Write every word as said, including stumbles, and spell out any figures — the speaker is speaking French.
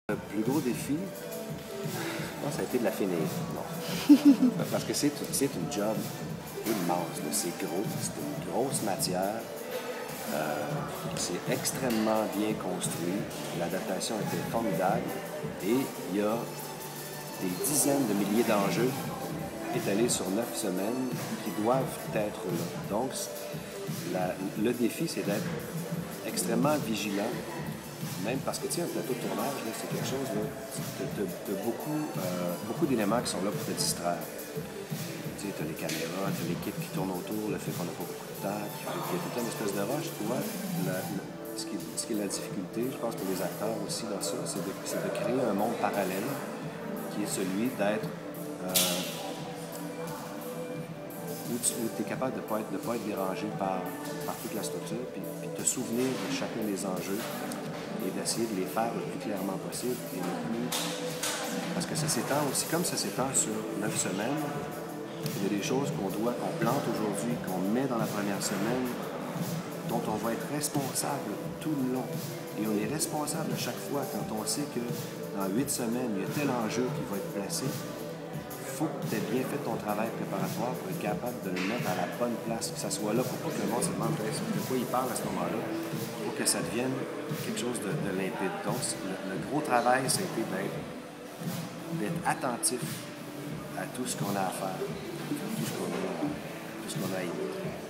Le plus gros défi, je pense, ça a été de la finir. Non. Parce que c'est une job immense. C'est gros, c'est une grosse matière. Euh, c'est extrêmement bien construit. L'adaptation était formidable. Et il y a des dizaines de milliers d'enjeux étalés sur neuf semaines qui doivent être là. Donc, la, le défi, c'est d'être extrêmement vigilant. Même parce que, tu sais, un plateau de tournage, c'est quelque chose, tu as beaucoup, euh, beaucoup d'éléments qui sont là pour te distraire. Tu sais, tu as les caméras, tu as l'équipe qui tourne autour, le fait qu'on n'a pas beaucoup de temps, qu'il y a tout une espèce de rush, tu vois. La, la, ce, qui, ce qui est la difficulté, je pense, pour les acteurs aussi dans ça, c'est de, de créer un monde parallèle qui est celui d'être... Euh, où tu es capable de ne pas, pas être dérangé par, par toute la structure, puis, puis te souvenir de chacun des enjeux et d'essayer de les faire le plus clairement possible et le plus... Parce que ça s'étend aussi, comme ça s'étend sur neuf semaines, il y a des choses qu'on doit, qu'on plante aujourd'hui, qu'on met dans la première semaine, dont on va être responsable tout le long. Et on est responsable à chaque fois quand on sait que dans huit semaines, il y a tel enjeu qui va être placé. Il faut que tu aies bien fait ton travail préparatoire pour être capable de le mettre à la bonne place, que ça soit là pour pas que le monde se demande de quoi il parle à ce moment-là, pour que ça devienne quelque chose de, de limpide. Donc, le, le gros travail, ça a été d'être attentif à tout ce qu'on a à faire, tout ce qu'on a, tout ce qu'on a à y mettre.